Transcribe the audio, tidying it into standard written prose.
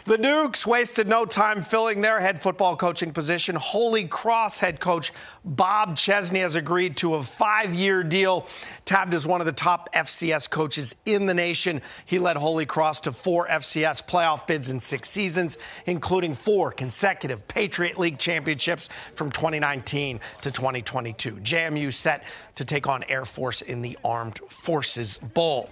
The Dukes wasted no time filling their head football coaching position. Holy Cross head coach Bob Chesney has agreed to a 5-year deal, tabbed as one of the top FCS coaches in the nation. He led Holy Cross to 4 FCS playoff bids in 6 seasons, including 4 consecutive Patriot League championships from 2019 to 2022. JMU set to take on Air Force in the Armed Forces Bowl.